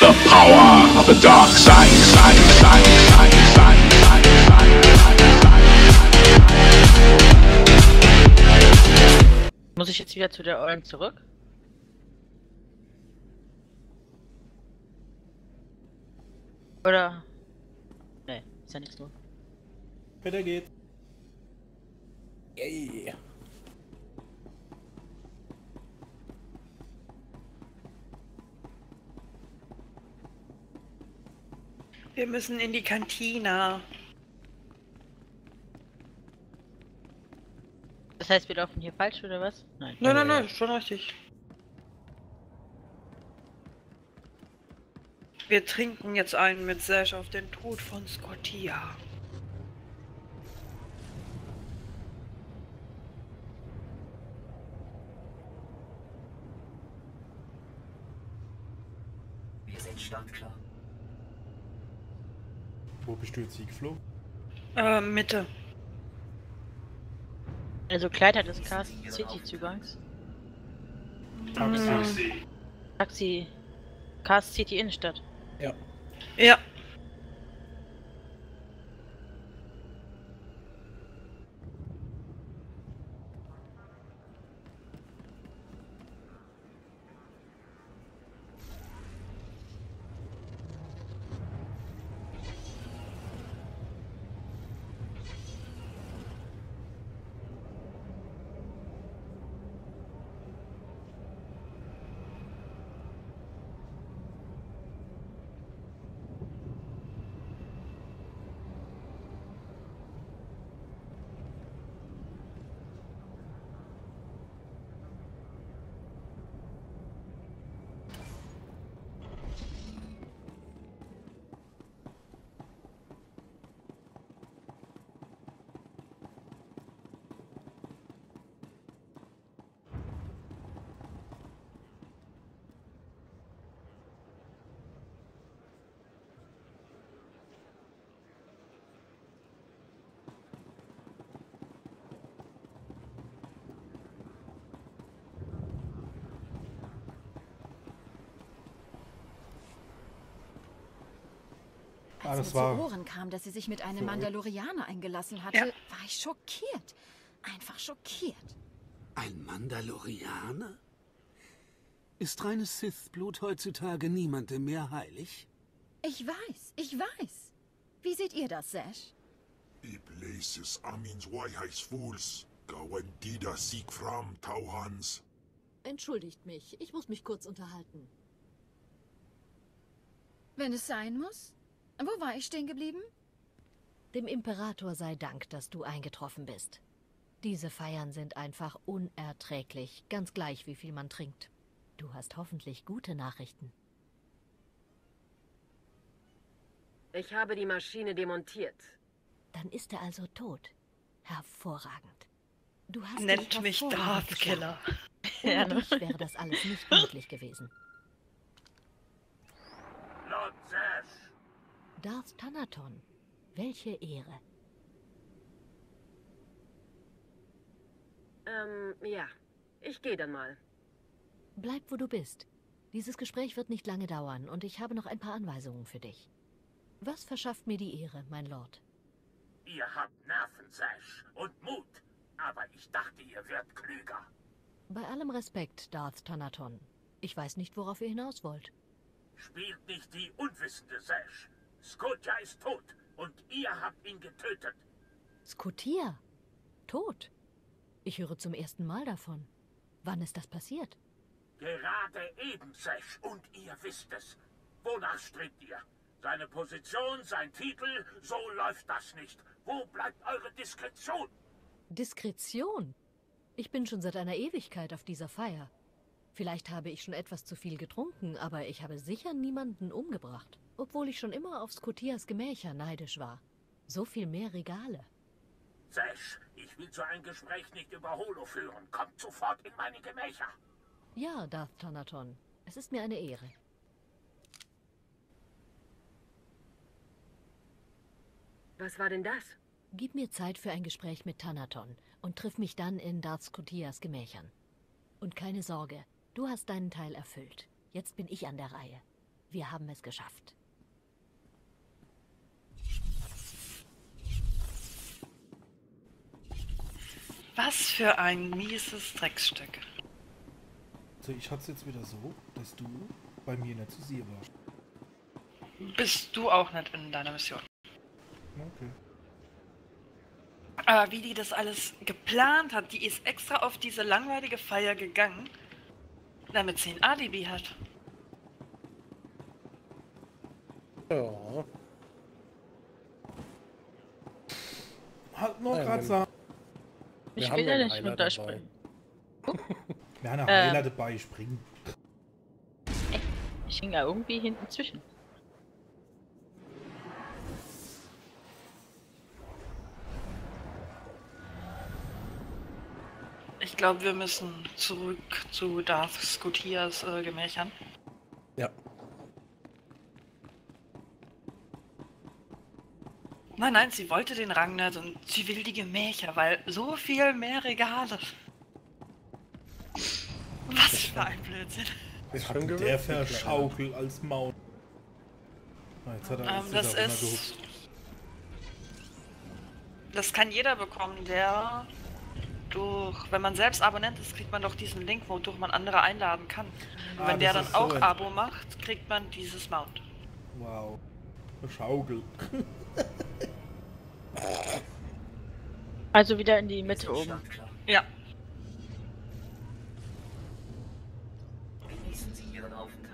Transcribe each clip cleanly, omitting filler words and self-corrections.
The power of the dark side, side, side, side, side, side, side. Muss ich jetzt wieder zu der Eulen zurück? Oder? Nee, ist ja nichts so. Weiter geht's. Yay. Wir müssen in die Kantine. Das heißt, wir laufen hier falsch oder was? Nein. Nein, schon richtig. Wir trinken jetzt einen mit Sash auf den Tod von Scotia. Wir sind startklar. Wo bist du jetzt hingeflogen? Mitte. Also Kleid des Cast City Zugangs. Taxi. Taxi. Cast City Innenstadt. Ja. Ja. Ah, Als das mir war zu Ohren kam, dass sie sich mit einem verrückt. Mandalorianer eingelassen hatte, Ja. war ich schockiert. Einfach schockiert. Ein Mandalorianer? Ist reines Sith-Blut heutzutage niemandem mehr heilig? Ich weiß. Wie seht ihr das, Sash? Iplaces Amins Waihais Gawantida Siegfram Tauhans. Entschuldigt mich, ich muss mich kurz unterhalten. Wenn es sein muss? Wo war ich stehen geblieben? Dem Imperator sei Dank, dass du eingetroffen bist. Diese Feiern sind einfach unerträglich, ganz gleich, wie viel man trinkt. Du hast hoffentlich gute Nachrichten. Ich habe die Maschine demontiert. Dann ist er also tot. Hervorragend. Du hast Nennt dich mich hervorragend Darth Killer. geschlagen. Ohne dich wäre das alles nicht möglich gewesen. Lord Sash. Darth Thanaton, welche Ehre. Ja. Ich gehe dann mal. Bleib, wo du bist. Dieses Gespräch wird nicht lange dauern und ich habe noch ein paar Anweisungen für dich. Was verschafft mir die Ehre, mein Lord? Ihr habt Nerven, Sash, und Mut. Aber ich dachte, ihr wärt klüger. Bei allem Respekt, Darth Thanaton. Ich weiß nicht, worauf ihr hinaus wollt. Spielt nicht die unwissende Sash. Scotia ist tot und ihr habt ihn getötet. Scotia? Tot? Ich höre zum ersten Mal davon. Wann ist das passiert? Gerade eben, Sash, und ihr wisst es. Wonach strebt ihr? Seine Position, sein Titel, so läuft das nicht. Wo bleibt eure Diskretion? Diskretion? Ich bin schon seit einer Ewigkeit auf dieser Feier. Vielleicht habe ich schon etwas zu viel getrunken, aber ich habe sicher niemanden umgebracht. Obwohl ich schon immer auf Scotias Gemächer neidisch war. So viel mehr Regale. Sash, ich will so ein Gespräch nicht über Holo führen. Kommt sofort in meine Gemächer. Ja, Darth Thanaton. Es ist mir eine Ehre. Was war denn das? Gib mir Zeit für ein Gespräch mit Thanaton und triff mich dann in Darth Scotias Gemächern. Und keine Sorge, du hast deinen Teil erfüllt. Jetzt bin ich an der Reihe. Wir haben es geschafft. Was für ein mieses Drecksstück. Also ich hatte es jetzt wieder so, dass du bei mir nicht zu sehen warst. Bist du auch nicht in deiner Mission. Okay. Aber wie die das alles geplant hat, die ist extra auf diese langweilige Feier gegangen, damit sie ein Alibi hat. Ja. Halt noch Ja, gerade sagen. Wir Ich haben will ja ja einen nicht Heiler runterspringen. Wir haben eine Heiler dabei, springen. Ich hing ja irgendwie hinten zwischen. Ich glaube, wir müssen zurück zu Darth Scotias Gemächern. Ja. Nein, nein, sie wollte den Rang nicht und sie will die Gemächer, weil so viel mehr Regale. Was für ein Blödsinn. Ist Hat schon der gewürzt, Verschaukel als Maul. Ah, jetzt hat er Das er ist... Das kann jeder bekommen, der durch... Wenn man selbst Abonnent ist, kriegt man doch diesen Link, wodurch man andere einladen kann. Und wenn der das dann ist so auch ein- Abo macht, kriegt man dieses Mount. Wow. Verschaukel. Also wieder in die Wir Mitte sind oben. startklar. Ja. Genießen Sie Ihren Aufenthalt.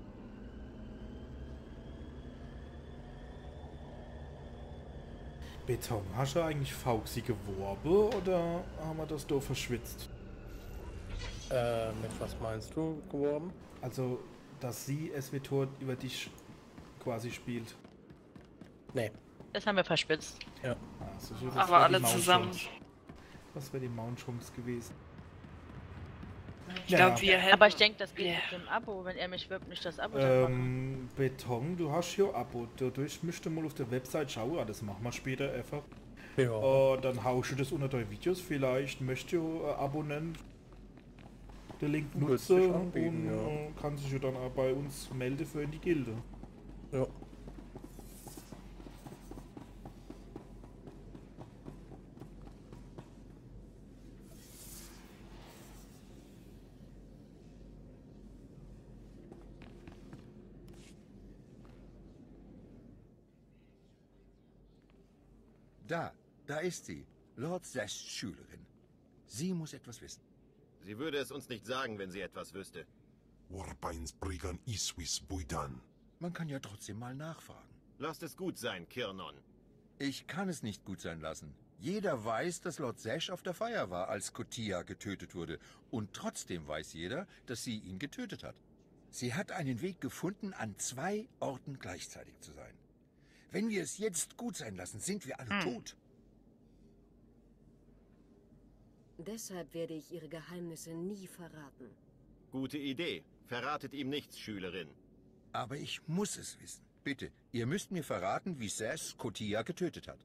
Beton, hast du eigentlich Fauxi geworben oder haben wir das da verschwitzt? Mit was meinst du geworben? Also, dass sie SWTOR über dich quasi spielt. Nee. Das haben wir verspitzt. Ja. Also, so, das Aber wär die alle Mount zusammen. Chance. Das wäre die Mount Chance gewesen. Ich glaube, wir hätten... Aber ich denke, das geht Ja. mit dem Abo. Wenn er mich wirbt, nicht das Abo dann machen. Beton, du hast hier Abo. Dadurch müsste mal auf der Website schauen. Das machen wir später einfach. Ja. Dann haust du das unter deine Videos. Vielleicht möchte du Abonnent den Link Willst nutzen dich anbieten, und ja. kann sich ja dann auch bei uns melden für in die Gilde. Ja. Da ist sie. Lord Zests Schülerin. Sie muss etwas wissen. Sie würde es uns nicht sagen, wenn sie etwas wüsste. Man kann ja trotzdem mal nachfragen. Lasst es gut sein, Kirnon. Ich kann es nicht gut sein lassen. Jeder weiß, dass Lord Zesh auf der Feier war, als Kotia getötet wurde. Und trotzdem weiß jeder, dass sie ihn getötet hat. Sie hat einen Weg gefunden, an 2 Orten gleichzeitig zu sein. Wenn wir es jetzt gut sein lassen, sind wir alle tot. Deshalb werde ich Ihre Geheimnisse nie verraten. Gute Idee. Verratet ihm nichts, Schülerin. Aber ich muss es wissen. Bitte, ihr müsst mir verraten, wie Zesh Kotia getötet hat.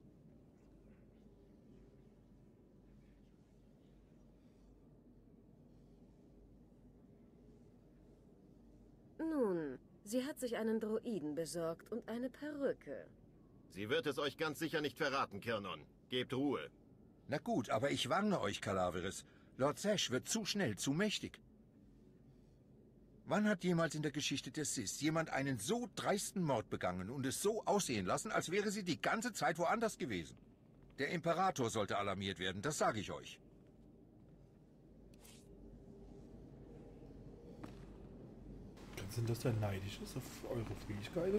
Nun, sie hat sich einen Droiden besorgt und eine Perücke. Sie wird es euch ganz sicher nicht verraten, Kirnon. Gebt Ruhe. Na gut, aber ich warne euch, Calaveris. Lord Zesh wird zu schnell, zu mächtig. Wann hat jemals in der Geschichte der Sith jemand einen so dreisten Mord begangen und es so aussehen lassen, als wäre sie die ganze Zeit woanders gewesen? Der Imperator sollte alarmiert werden, das sage ich euch. Sind das denn neidisch ist auf eure Fähigkeiten?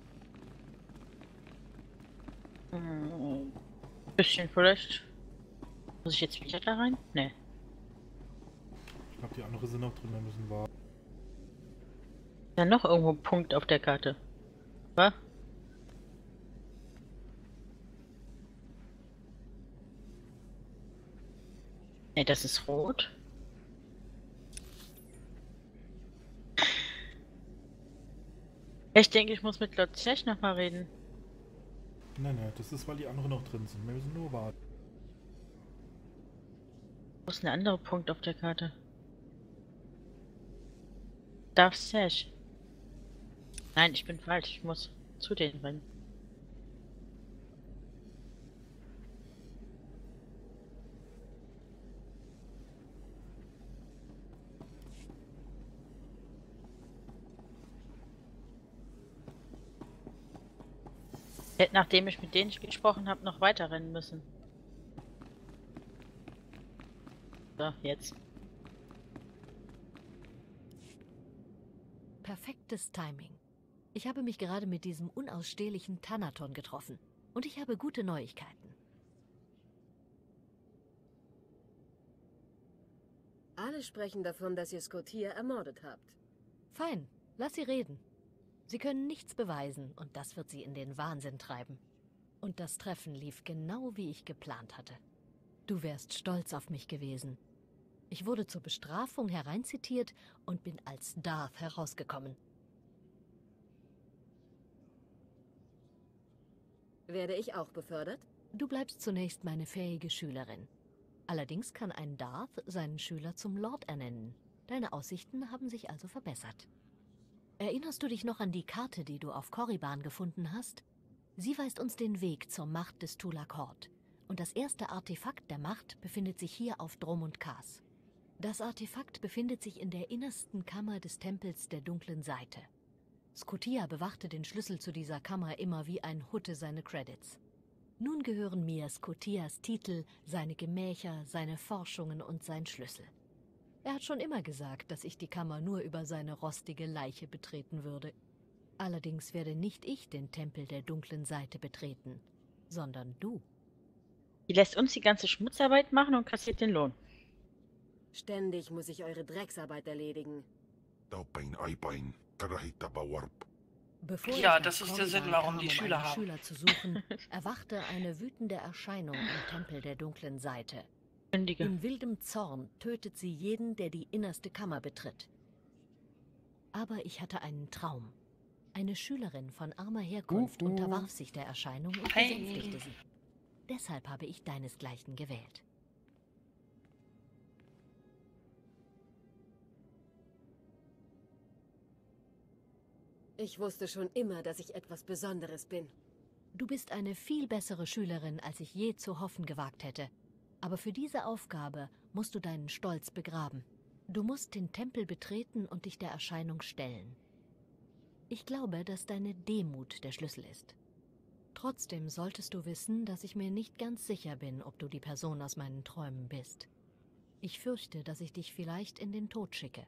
Bisschen vielleicht. Muss ich jetzt wieder da rein? Nee. Ich glaube, die anderen sind noch drin, wir müssen warten. Ja, noch irgendwo ein Punkt auf der Karte. Was? Nee, das ist rot. Ich denke, ich muss mit Lord Zesh noch mal reden. Nein, nein, das ist, weil die anderen noch drin sind. Wir müssen nur warten. Wo ist ein anderer Punkt auf der Karte? Darth Zesh. Nein, ich bin falsch. Ich muss zu denen rennen. Hätte, nachdem ich mit denen gesprochen habe, noch weiter rennen müssen. So, jetzt. Perfektes Timing. Ich habe mich gerade mit diesem unausstehlichen Thanaton getroffen. Und ich habe gute Neuigkeiten. Alle sprechen davon, dass ihr Skotia ermordet habt. Fein, lass sie reden. Sie können nichts beweisen und das wird sie in den Wahnsinn treiben. Und das Treffen lief genau wie ich geplant hatte. Du wärst stolz auf mich gewesen. Ich wurde zur Bestrafung hereinzitiert und bin als Darth herausgekommen. Werde ich auch befördert? Du bleibst zunächst meine fähige Schülerin. Allerdings kann ein Darth seinen Schüler zum Lord ernennen. Deine Aussichten haben sich also verbessert. Erinnerst du dich noch an die Karte, die du auf Korriban gefunden hast? Sie weist uns den Weg zur Macht des Tulak Hord. Und das erste Artefakt der Macht befindet sich hier auf Dromund Kaas. Das Artefakt befindet sich in der innersten Kammer des Tempels der dunklen Seite. Skotia bewachte den Schlüssel zu dieser Kammer immer wie ein Hutte seine Credits. Nun gehören mir Skotias Titel, seine Gemächer, seine Forschungen und sein Schlüssel. Er hat schon immer gesagt, dass ich die Kammer nur über seine rostige Leiche betreten würde. Allerdings werde nicht ich den Tempel der dunklen Seite betreten, sondern du. Die lässt uns die ganze Schmutzarbeit machen und kassiert den Lohn. Ständig muss ich eure Drecksarbeit erledigen. Bevor Ja, ich das nach ist der Sinn, Korriban warum kam, die um Schüler einen haben. Schüler zu suchen, erwachte eine wütende Erscheinung im Tempel der dunklen Seite. Kündige. In wildem Zorn tötet sie jeden, der die innerste Kammer betritt. Aber ich hatte einen Traum. Eine Schülerin von armer Herkunft unterwarf sich der Erscheinung und besänftigte sie. Deshalb habe ich deinesgleichen gewählt. Ich wusste schon immer, dass ich etwas Besonderes bin. Du bist eine viel bessere Schülerin, als ich je zu hoffen gewagt hätte. Aber für diese Aufgabe musst du deinen Stolz begraben. Du musst den Tempel betreten und dich der Erscheinung stellen. Ich glaube, dass deine Demut der Schlüssel ist. Trotzdem solltest du wissen, dass ich mir nicht ganz sicher bin, ob du die Person aus meinen Träumen bist. Ich fürchte, dass ich dich vielleicht in den Tod schicke.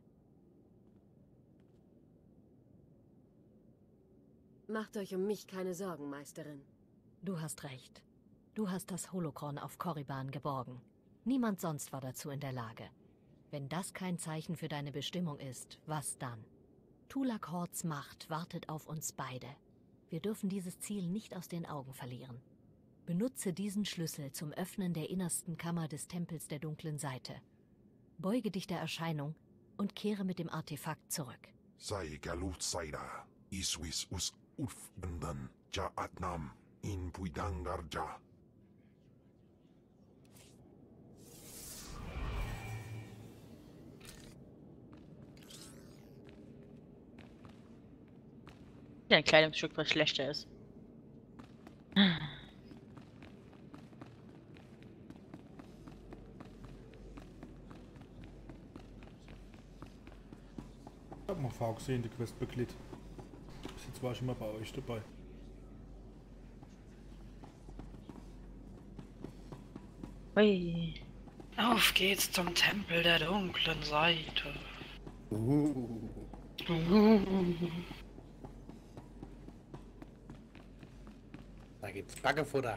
Macht euch um mich keine Sorgen, Meisterin. Du hast recht. Du hast das Holocron auf Korriban geborgen. Niemand sonst war dazu in der Lage. Wenn das kein Zeichen für deine Bestimmung ist, was dann? Tulak Hords Macht wartet auf uns beide. Wir dürfen dieses Ziel nicht aus den Augen verlieren. Benutze diesen Schlüssel zum Öffnen der innersten Kammer des Tempels der dunklen Seite. Beuge dich der Erscheinung und kehre mit dem Artefakt zurück. Sei galut Saida, Iswis us Ufbendan, Ja Atnam, in Puidangarja. Ein Kleidungsstück, was schlechter ist. Ich hab mal vorgesehen, die Quest beklebt. Bis jetzt war ich immer bei euch dabei. Ui. Auf geht's zum Tempel der dunklen Seite. Da gibt's Baggefutter.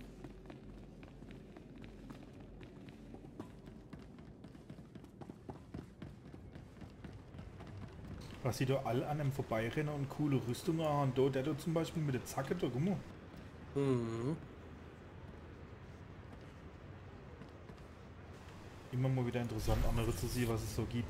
Was sie da alle an einem vorbeirennen und coole Rüstungen haben. Da, der da zum Beispiel mit der Zacke da, guck mal. Mhm. Immer mal wieder interessant, andere zu sehen, was es so gibt.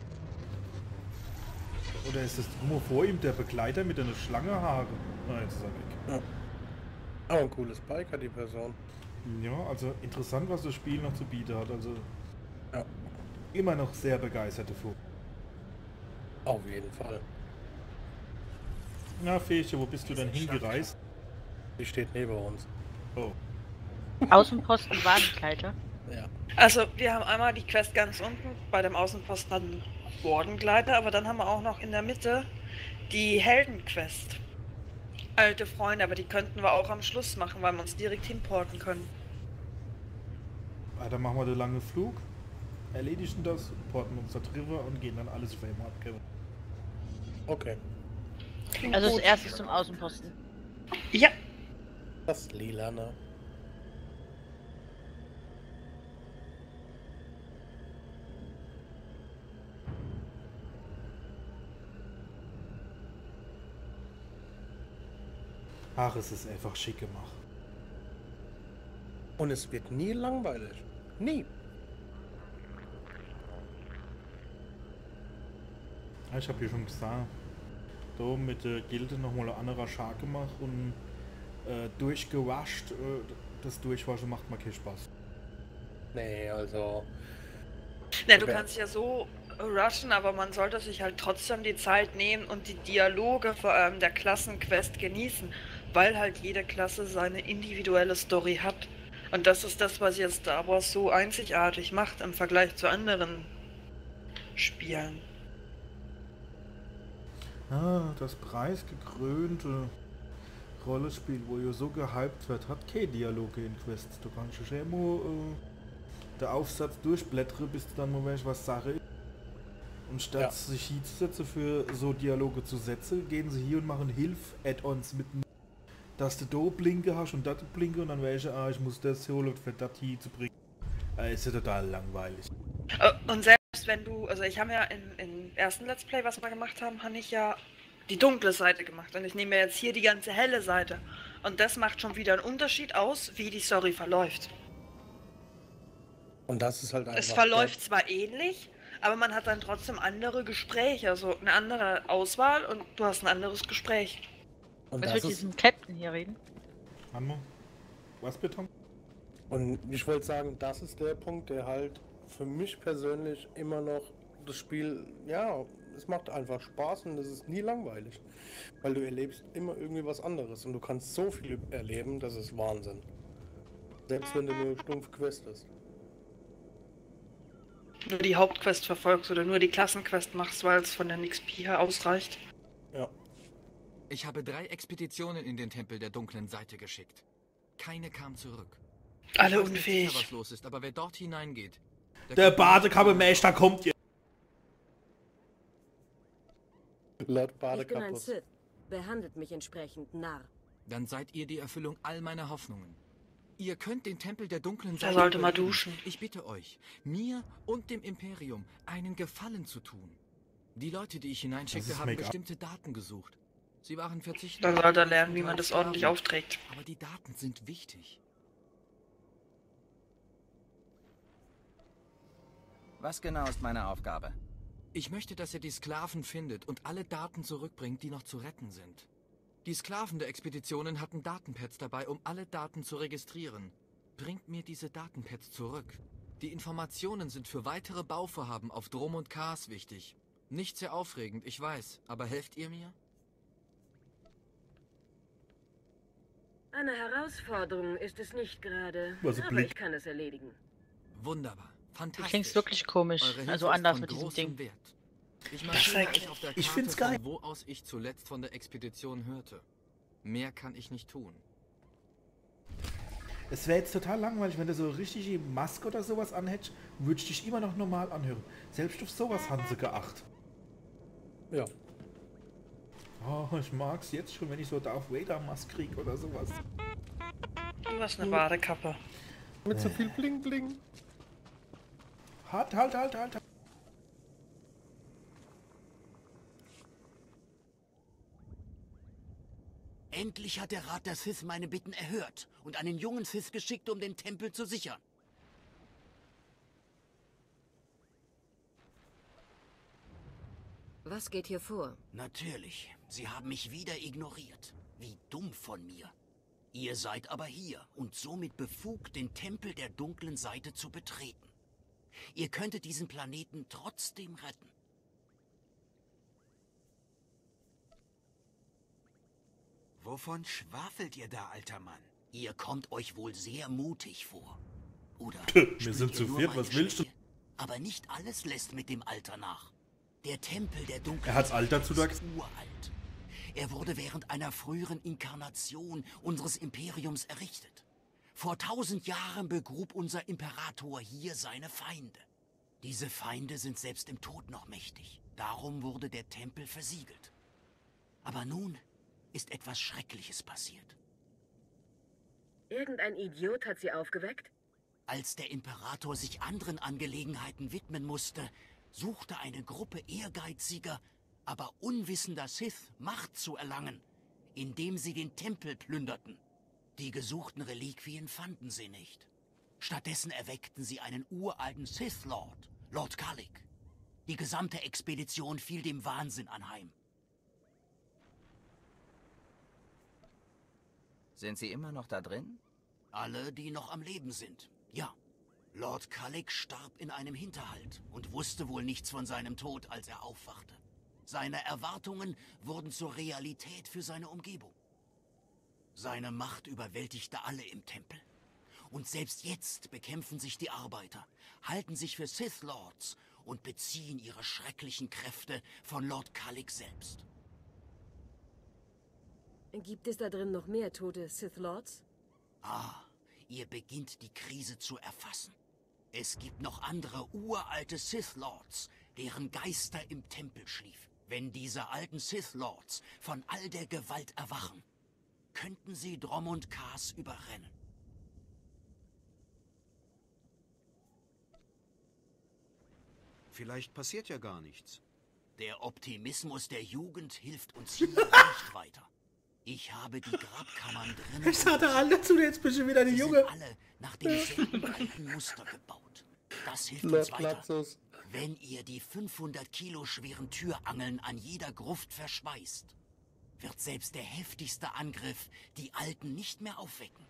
Oder ist das, guck mal, vor ihm der Begleiter mit einer Schlangenhage? Ah, jetzt ist er weg. Ja. Oh, ein cooles Bike hat die Person. Ja, also interessant, was das Spiel noch zu bieten hat. Also ja. Immer noch sehr begeistert davon. Auf jeden Fall. Na, Fähche, wo bist du denn hingereist? Die steht neben uns. Oh. Außenposten Wagenkleider. Ja. Also, wir haben einmal die Quest ganz unten bei dem Außenposten an Bordengleiter, aber dann haben wir auch noch in der Mitte die Heldenquest. Alte Freunde, aber die könnten wir auch am Schluss machen, weil wir uns direkt hinporten können. Dann machen wir den langen Flug, erledigen das, porten uns da drüber und gehen dann alles für immer ab. Okay. Also als erstes zum Außenposten. Ja. Das Lilane. Ach, es ist einfach schick gemacht. Und es wird nie langweilig. Nie. Ich habe hier schon gesagt, da mit der Gilde nochmal ein anderer Schar gemacht und durchgewascht. Das Durchwaschen macht mir keinen Spaß. Nee, also... Ne, du kannst ja so rushen, aber man sollte sich halt trotzdem die Zeit nehmen und die Dialoge vor allem der Klassenquest genießen, weil halt jede Klasse seine individuelle Story hat. Und das ist das, was jetzt Star Wars so einzigartig macht im Vergleich zu anderen Spielen. Ah, das preisgekrönte Rollenspiel, wo ihr so gehypt wird, hat keine Dialoge in Quests. Du kannst schon immer der Aufsatz durchblättern, bis du dann mal was Sache ist. Und statt sich hinzusetzen für so Dialoge zu setzen, gehen sie hier und machen Hilf-Add-ons mit, dass du da Blinke hast und das Blinke und dann weißt du, ich muss das holen, für das hier zu bringen. Ist ja total langweilig. Und selbst wenn du, also ich habe ja im ersten Let's Play, was wir gemacht haben, habe ich ja die dunkle Seite gemacht und ich nehme jetzt hier die ganze helle Seite. Und das macht schon wieder einen Unterschied aus, wie die Story verläuft. Und das ist halt einfach... Es verläuft zwar ähnlich, aber man hat dann trotzdem andere Gespräche, also eine andere Auswahl und du hast ein anderes Gespräch. Und Was das mit ist... diesem Captain hier reden? Hanmo? Was bitte? Und ich wollte sagen, das ist der Punkt, der halt für mich persönlich immer noch das Spiel, ja, es macht einfach Spaß und es ist nie langweilig. Weil du erlebst immer irgendwie was anderes und du kannst so viel erleben, das ist Wahnsinn. Selbst wenn du nur stumpf questest. Nur die Hauptquest verfolgst oder nur die Klassenquest machst, weil es von der XP her ausreicht. Ja. Ich habe 3 Expeditionen in den Tempel der dunklen Seite geschickt. Keine kam zurück. Alle ich weiß nicht unfähig. sicher, was los ist, aber wer dort hineingeht... Der Badekammemeister kommt jetzt. Ich Laut bin ein Badekappus. Sith. Behandelt mich entsprechend, Narr. Dann seid ihr die Erfüllung all meiner Hoffnungen. Ihr könnt den Tempel der dunklen Er Seite sollte mal überleben. duschen. Ich bitte euch, mir und dem Imperium einen Gefallen zu tun. Die Leute, die ich hineinschickte, haben Make-up. bestimmte Daten gesucht. Sie waren verzichtet. Dann sollte er lernen, wie man das ordentlich aufträgt. Aber die Daten sind wichtig. Was genau ist meine Aufgabe? Ich möchte, dass ihr die Sklaven findet und alle Daten zurückbringt, die noch zu retten sind. Die Sklaven der Expeditionen hatten Datenpads dabei, um alle Daten zu registrieren. Bringt mir diese Datenpads zurück. Die Informationen sind für weitere Bauvorhaben auf Drum und Kars wichtig. Nicht sehr aufregend, ich weiß, aber helft ihr mir? Eine Herausforderung ist es nicht gerade, Also aber Blick. ich kann es erledigen. Wunderbar. Fantastisch. Du klingst wirklich komisch, Eure Hilfe also ist anders von mit diesem großem Ding. Wert. Ich markiere euch auf der Ich Karte, find's geil. von wo aus ich zuletzt von der Expedition hörte. Mehr kann ich nicht tun. Es wäre jetzt total langweilig, wenn du so richtige Maske oder sowas anhättest, würde ich dich immer noch normal anhören. Selbst auf sowas haben sie geachtet. Ja. Oh, ich mag's jetzt schon, wenn ich so Darth Vader Maske krieg oder sowas. Du hast eine Badekappe. Mit so viel Bling Bling. Halt. Endlich hat der Rat der Sith meine Bitten erhört und einen jungen Sith geschickt, um den Tempel zu sichern. Was geht hier vor? Natürlich, sie haben mich wieder ignoriert. Wie dumm von mir. Ihr seid aber hier und somit befugt, den Tempel der dunklen Seite zu betreten. Ihr könntet diesen Planeten trotzdem retten. Wovon schwafelt ihr da, alter Mann? Ihr kommt euch wohl sehr mutig vor. Oder Wir sind zu viert, was willst du? Aber nicht alles lässt mit dem Alter nach. Der Tempel der Dunkelheit Er hat's Alter zu ist uralt. Er wurde während einer früheren Inkarnation unseres Imperiums errichtet. Vor 1000 Jahren begrub unser Imperator hier seine Feinde. Diese Feinde sind selbst im Tod noch mächtig. Darum wurde der Tempel versiegelt. Aber nun ist etwas Schreckliches passiert. Irgendein Idiot hat sie aufgeweckt? Als der Imperator sich anderen Angelegenheiten widmen musste, suchte eine Gruppe ehrgeiziger, aber unwissender Sith Macht zu erlangen, indem sie den Tempel plünderten. Die gesuchten Reliquien fanden sie nicht. Stattdessen erweckten sie einen uralten Sith Lord, Lord Kalik. Die gesamte Expedition fiel dem Wahnsinn anheim. Sind Sie immer noch da drin? Alle, die noch am Leben sind, ja. Lord Kalik starb in einem Hinterhalt und wusste wohl nichts von seinem Tod, als er aufwachte. Seine Erwartungen wurden zur Realität für seine Umgebung. Seine Macht überwältigte alle im Tempel. Und selbst jetzt bekämpfen sich die Arbeiter, halten sich für Sith Lords und beziehen ihre schrecklichen Kräfte von Lord Kalik selbst. Gibt es da drin noch mehr tote Sith Lords? Ah, ihr beginnt die Krise zu erfassen. Es gibt noch andere uralte Sith Lords, deren Geister im Tempel schliefen. Wenn diese alten Sith Lords von all der Gewalt erwachen, könnten sie Dromund Kaas überrennen. Vielleicht passiert ja gar nichts. Der Optimismus der Jugend hilft uns hier nicht weiter. Ich habe die Grabkammern drin. Ich hatte alle zu, jetzt bist du wieder die Junge. Sind alle nach demselben alten Muster gebaut. Das hilft uns weiter. Wenn ihr die 500 Kilo schweren Türangeln an jeder Gruft verschweißt, wird selbst der heftigste Angriff die Alten nicht mehr aufwecken.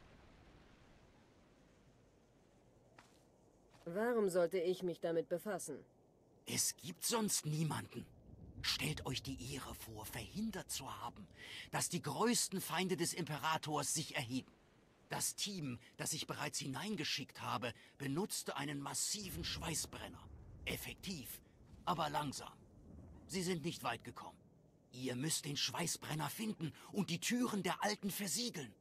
Warum sollte ich mich damit befassen? Es gibt sonst niemanden. Stellt euch die Ehre vor, verhindert zu haben, dass die größten Feinde des Imperators sich erheben. Das Team, das ich bereits hineingeschickt habe, benutzte einen massiven Schweißbrenner. Effektiv, aber langsam. Sie sind nicht weit gekommen. Ihr müsst den Schweißbrenner finden und die Türen der Alten versiegeln.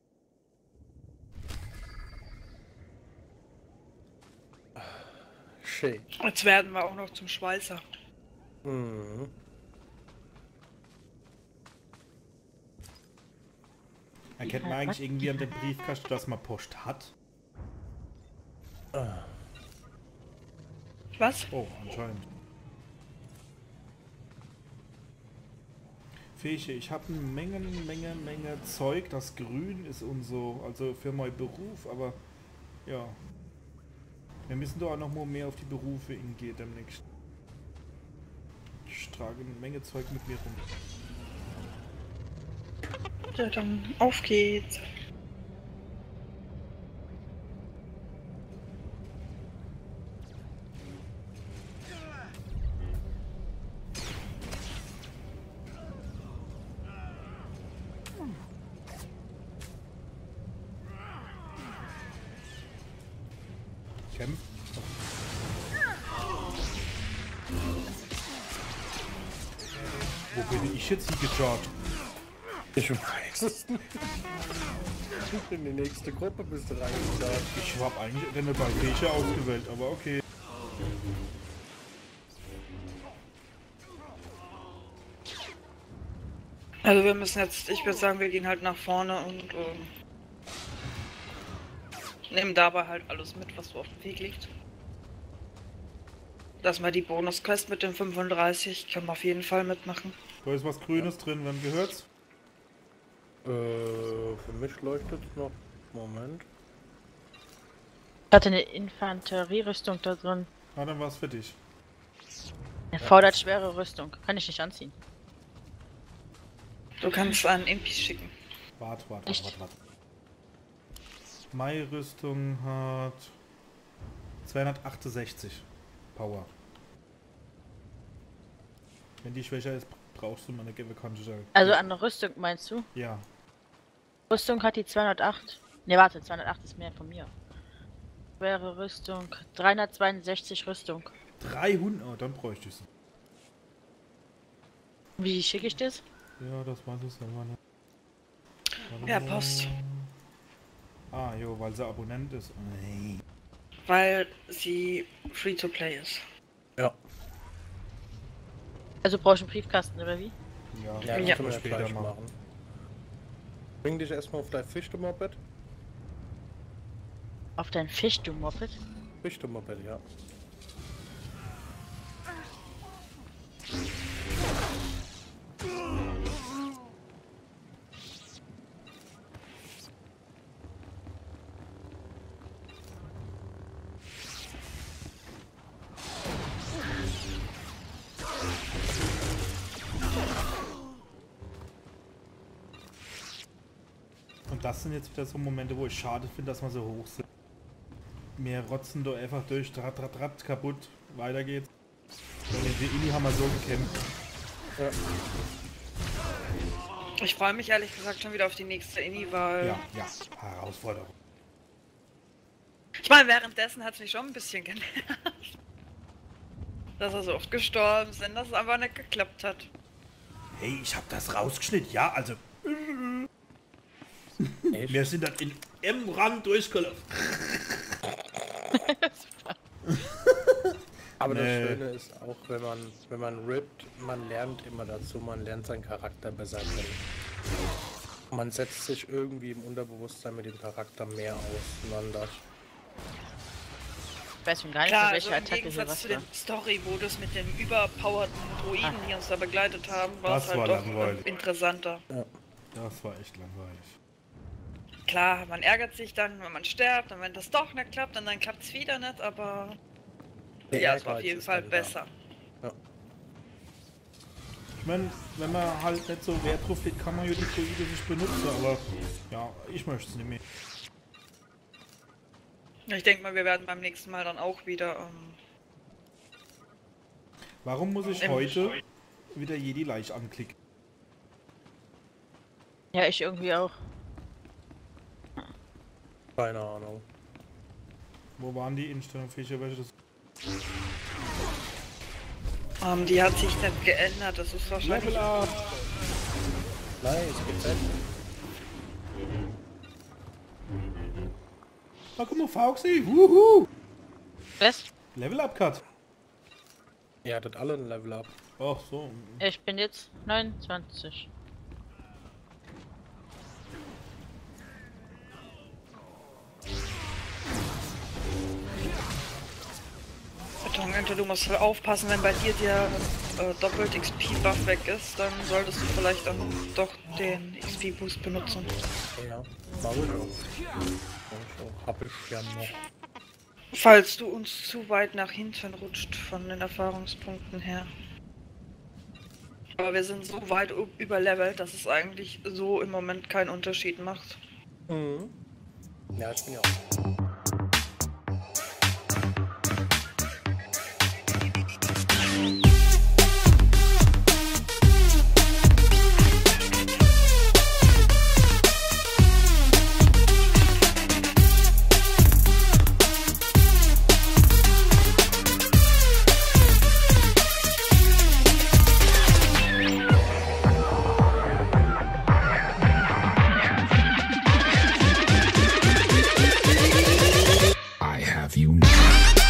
Schön. Jetzt werden wir auch noch zum Schweißer. Mhm. Erkennt man eigentlich irgendwie an dem Briefkasten, dass man Post hat? Was? Oh, anscheinend. Fische, ich habe eine Menge Zeug, das grün ist und so, also für meinen Beruf, aber ja. Wir müssen doch auch noch mal mehr auf die Berufe hingehen demnächst. Ich trage eine Menge Zeug mit mir rum. Ja, dann auf geht's. Kämpft. Wo bin ich jetzt hingecharged? Ich weiß es nicht. In die nächste Gruppe bist du reingestartet. Ich hab eigentlich Rennen bei Fische ausgewählt, aber okay. Also wir müssen jetzt, ich würde sagen, wir gehen halt nach vorne und nehmen dabei halt alles mit, was so auf dem Weg liegt. Dass wir die Bonusquest mit dem 35 können wir auf jeden Fall mitmachen. Da ist was Grünes drin, wem gehört's? Für mich leuchtet es noch. Moment. Ich hatte eine Infanterierüstung da drin. Ah, dann war's für dich. Erfordert schwere Rüstung. Kann ich nicht anziehen. Du kannst einen Impi schicken. Warte. Meine Rüstung hat 268 Power. Wenn die schwächer ist, brauchst du meine bekannte. Also an der Rüstung meinst du? Ja. Rüstung hat die 208. Ne, warte, 208 ist mehr von mir. Schwere Rüstung. 362 Rüstung. 300? Oh, dann bräuchte ich sie. Wie schicke ich das? Ja, das weiß ich selber nicht. Ja, Post. Ah, jo, weil sie Abonnent ist. Nee. Weil sie Free-to-Play ist. Ja. Also brauche ich einen Briefkasten, oder wie? Ja, ja, können wir später machen. Bring dich erstmal auf dein Fichte-Moped. Auf dein Fichte-Moped? Fichte-Moped, ja. Und das sind jetzt wieder so Momente, wo ich schade finde, dass man so hoch sind. Wir rotzen da einfach durch, trat, kaputt, weiter geht's. Und in der Inni haben wir so gekämpft. Ja. Ich freue mich ehrlich gesagt schon wieder auf die nächste Inni, weil... Ja, Herausforderung. Ich meine, währenddessen hat es mich schon ein bisschen genervt. Dass er so oft gestorben sind, dass es einfach nicht geklappt hat. Hey, ich hab das rausgeschnitten, ja, also... Echt? Wir sind dann in M-Rand durchgelaufen. Aber das Schöne ist auch, wenn man rippt, man lernt immer dazu, man lernt seinen Charakter besser kennen. Man setzt sich irgendwie im Unterbewusstsein mit dem Charakter mehr auseinander. Ich weiß schon gar nicht, Klar, welche also im Attacke hier Gegensatz was zu war. dem Story-Modus mit den überpowerten Droiden, die uns da begleitet haben, war es Das halt war doch langweilig. interessanter. Ja. Das war echt langweilig. Klar, man ärgert sich dann, wenn man stirbt, und wenn das doch nicht klappt, und dann klappt es wieder nicht, aber ja, es war auf jeden Fall besser. Ja. Ich meine, wenn man halt nicht so Wert drauf legt, kann man ja die Droide nicht benutzen, aber ja, ich möchte es nicht mehr. Ich denke mal, wir werden beim nächsten Mal dann auch wieder... Warum muss ich heute wieder Jedi Leich anklicken? Ja, ich irgendwie auch. Keine Ahnung. Wo waren die Einstellungen? Welches? die hat sich nicht geändert, das ist wahrscheinlich... Level up! Nice, GZ. Ah, guck mal, Fauxi! Wuhu! Was? Level up Cut! Ihr hattet alle ein Level up. Ach so. Ich bin jetzt 29. Betonente, du musst halt aufpassen, wenn bei dir der doppelt XP-Buff weg ist, dann solltest du vielleicht dann doch den XP-Boost benutzen. Ja, mach ich auch. Hab ich ja noch. Falls du uns zu weit nach hinten rutscht von den Erfahrungspunkten her. Aber wir sind so weit überlevelt, dass es eigentlich so im Moment keinen Unterschied macht. Mhm. Ja, ich bin ja auch. I have you now.